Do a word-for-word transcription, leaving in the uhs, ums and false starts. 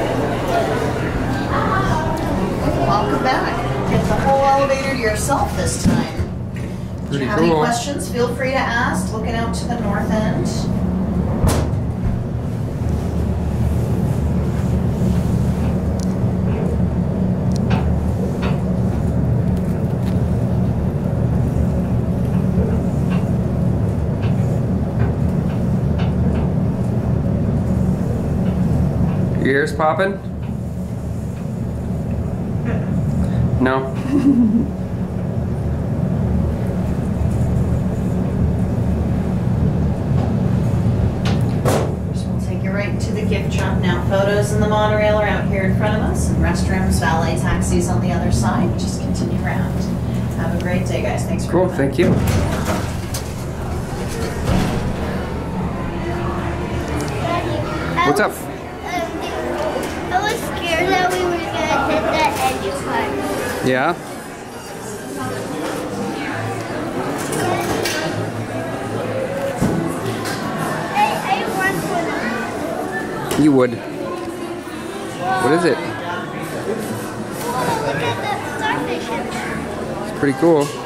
Welcome back. Get the whole elevator to yourself this time. Pretty Do you have cool. any questions? Feel free to ask. Looking out to the north end. Your ears popping? No? So we'll take you right into the gift shop now. Photos in the monorail are out here in front of us, and restrooms, valet taxis on the other side. Just continue around. Have a great day, guys. Thanks for Cool, coming. thank you. What's up? Um, I was scared that we were gonna hit that edge part. Yeah? I, I want one. You would. What is it? Whoa, look at the starfish in there. It's pretty cool.